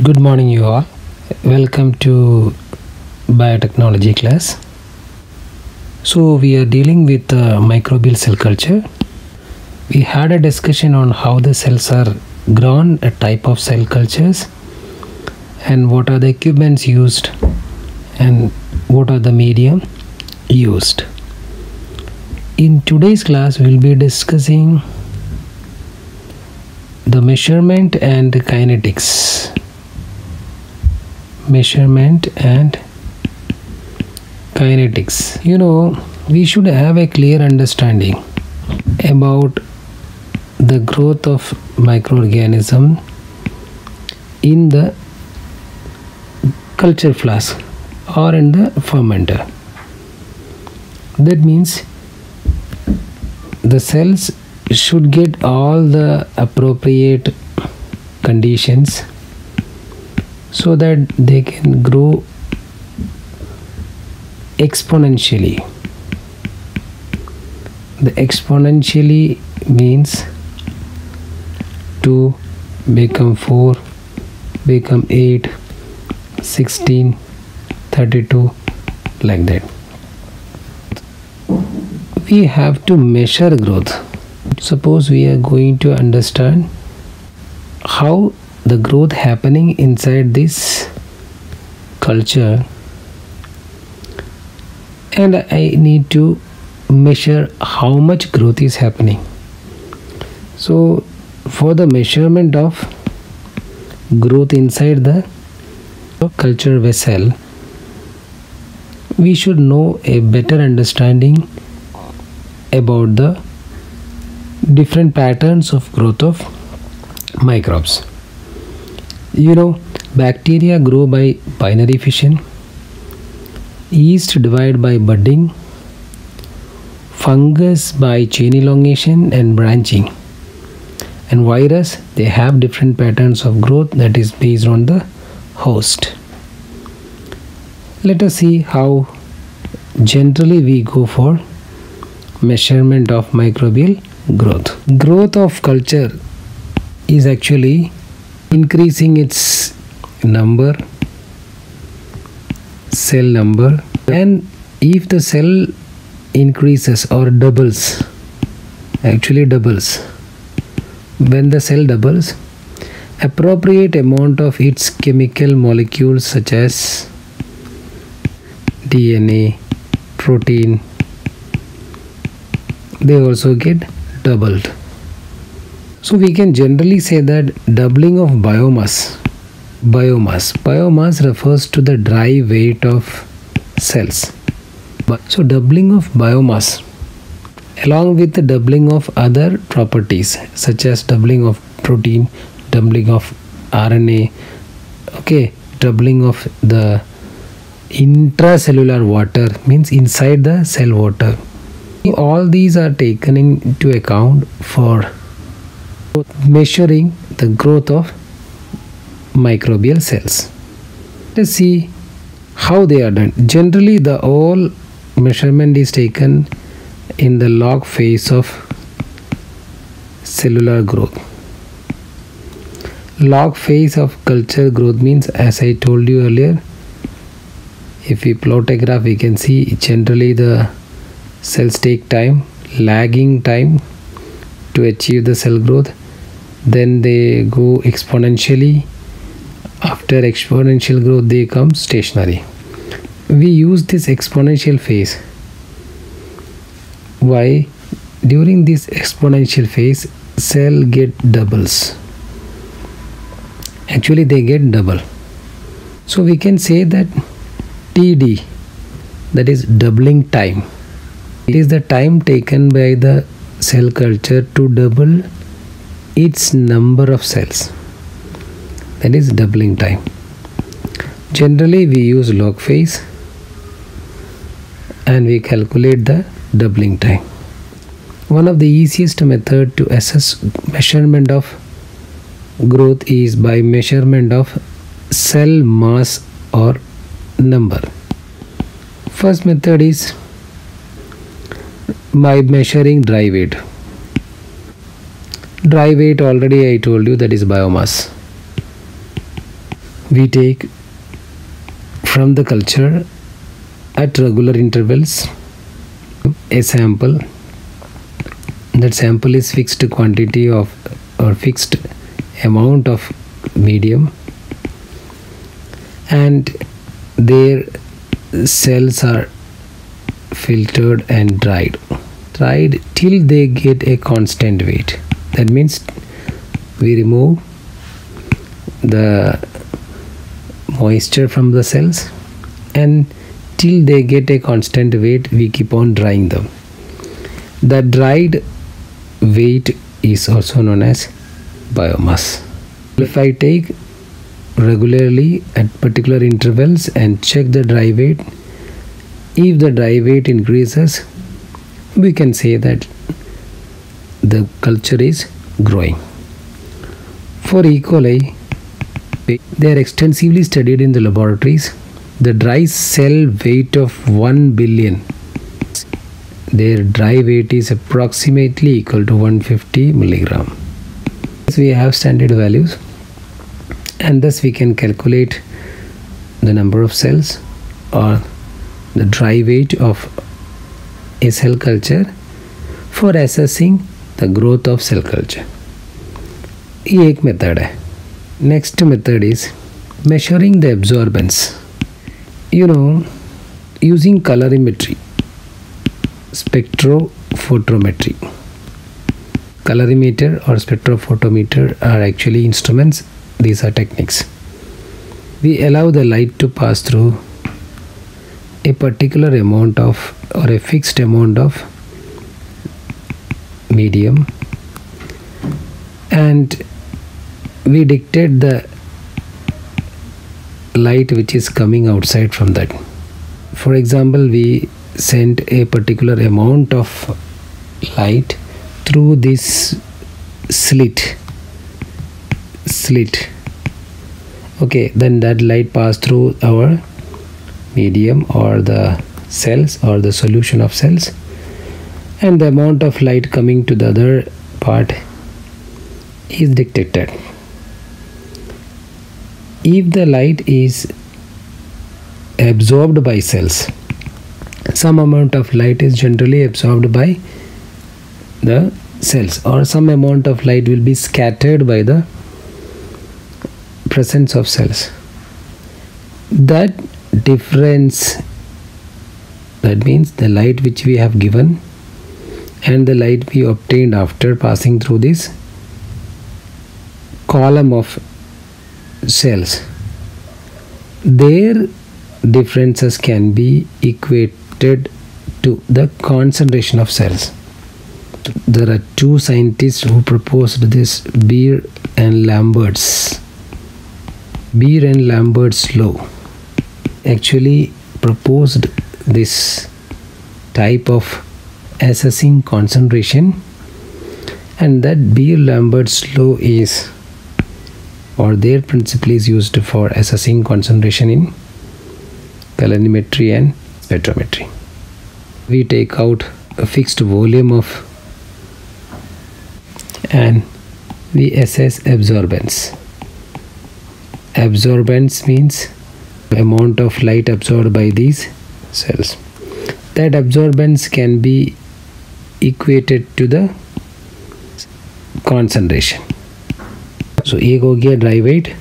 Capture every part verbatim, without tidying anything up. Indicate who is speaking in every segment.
Speaker 1: Good morning, you all. Welcome to biotechnology class. So we are dealing with uh, microbial cell culture. We had a discussion on how the cells are grown, a type of cell cultures, and what are the equipments used, and what are the medium used. In today's class, we'll be discussing the measurement and kinetics. Measurement and kinetics. You know, we should have a clear understanding about the growth of microorganism in the culture flask or in the fermenter. That means the cells should get all the appropriate conditions so that they can grow exponentially. The exponentially means two become four, become eight, sixteen, thirty-two, like that. We have to measure growth. Suppose we are going to understand how the growth happening inside this culture, and I need to measure how much growth is happening. So for the measurement of growth inside the culture vessel, we should know a better understanding about the different patterns of growth of microbes. You know, bacteria grow by binary fission, yeast divide by budding, fungus by chain elongation and branching, and virus, they have different patterns of growth that is based on the host. Let us see how generally we go for measurement of microbial growth. Growth of culture is actually increasing its number, cell number, and if the cell increases or doubles, actually doubles, when the cell doubles, appropriate amount of its chemical molecules such as D N A, protein, they also get doubled. So we can generally say that doubling of biomass, biomass, biomass refers to the dry weight of cells. So doubling of biomass along with the doubling of other properties such as doubling of protein, doubling of R N A, okay, doubling of the intracellular water, means inside the cell water. All these are taken into account for measuring the growth of microbial cells. Let's see how they are done. Generally, the whole measurement is taken in the log phase of cellular growth. Log phase of culture growth means, as I told you earlier, if we plot a graph, we can see generally the cells take time, lagging time to achieve the cell growth. Then they go exponentially. After exponential growth, they come stationary. We use this exponential phase. Why? During this exponential phase, cell get doubles. Actually, they get double. So we can say that T D, that is doubling time, it is the time taken by the cell culture to double its number of cells. That is doubling time. Generally, we use log phase and we calculate the doubling time. One of the easiest method to assess measurement of growth is by measurement of cell mass or number. First method is by measuring dry weight. Dry weight already I told you, that is biomass. we take from the culture at regular intervals a sample. That sample is fixed quantity of or fixed amount of medium, and their cells are filtered and dried dried till they get a constant weight. That means we remove the moisture from the cells, and till they get a constant weight we keep on drying them. The dried weight is also known as biomass. If I take regularly at particular intervals and check the dry weight, if the dry weight increases, we can say that the culture is growing. For E. coli, they are extensively studied in the laboratories. The dry cell weight of one billion, their dry weight is approximately equal to one hundred fifty milligram. We have standard values, and thus we can calculate the number of cells or the dry weight of a cell culture for assessing the growth of cell culture. ये एक method है. Next method is measuring the absorbance. You know, using colorimetry, spectrophotometry. Colorimeter or spectrophotometer are actually instruments. These are techniques. We allow the light to pass through a particular amount of or a fixed amount of medium, and we dictate the light which is coming outside from that. For example, we send a particular amount of light through this slit slit okay, then that light pass through our medium or the cells or the solution of cells, and the amount of light coming to the other part is dictated. If the light is absorbed by cells, some amount of light is generally absorbed by the cells, or some amount of light will be scattered by the presence of cells. That difference, that means the light which we have given and the light we obtained after passing through this column of cells, their differences can be equated to the concentration of cells. There are two scientists who proposed this, Beer and Lambert's Beer and Lambert's law actually proposed this type of assessing concentration, and that Beer-Lambert's law is, or their principle is used for assessing concentration in colorimetry and spectrometry. We take out a fixed volume of and we assess absorbance. Absorbance means amount of light absorbed by these cells. That absorbance can be equated to the concentration. So एक हो गया dry weight,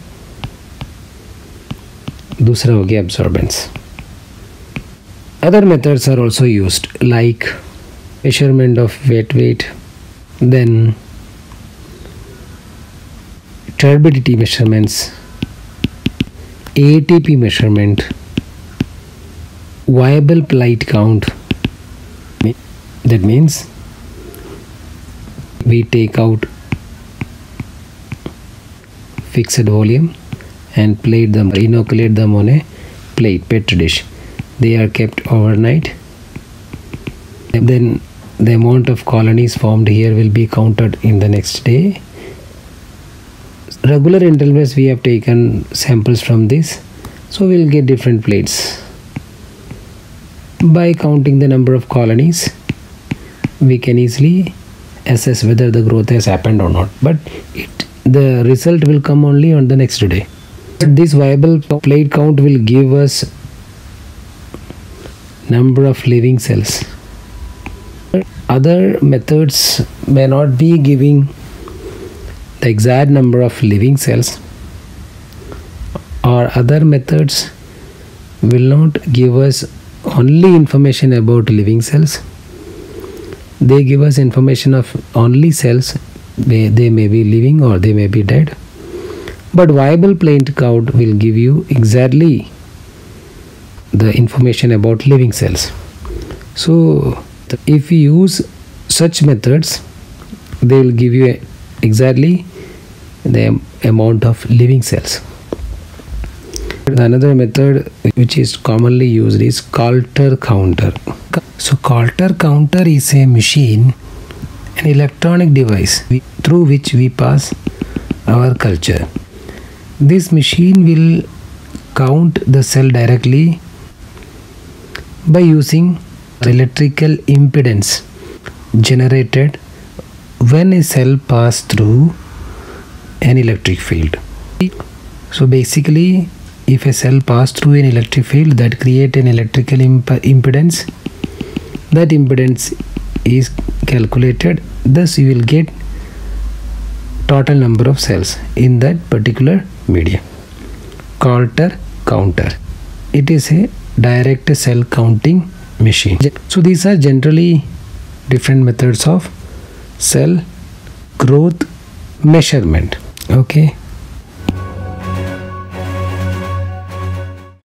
Speaker 1: दूसरा हो गया absorbance. Other methods are also used, like measurement of wet weight, then turbidity measurements, A T P measurement, viable light count. That means we take out fixed volume and plate them, inoculate them on a plate, petri dish. They are kept overnight, and then the amount of colonies formed here will be counted in the next day. Regular intervals we have taken samples from this, so we will get different plates. By counting the number of colonies, we can easily assess whether the growth has happened or not, but it the result will come only on the next day. This viable plate count will give us number of living cells. Other methods may not be giving the exact number of living cells, or other methods will not give us only information about living cells. They give us information of only cells. They, they may be living or they may be dead. But viable plate count will give you exactly the information about living cells. So if we use such methods, they will give you exactly the amount of living cells. Another method which is commonly used is Coulter counter. So Coulter counter is a machine, an electronic device through which we pass our culture. This machine will count the cell directly by using electrical impedance generated when a cell passes through an electric field. So basically, if a cell passes through an electric field, that creates an electrical imp impedance, that impedance is calculated. Thus you will get total number of cells in that particular media. Coulter counter. It is a direct cell counting machine. So these are generally different methods of cell growth measurement. Okay.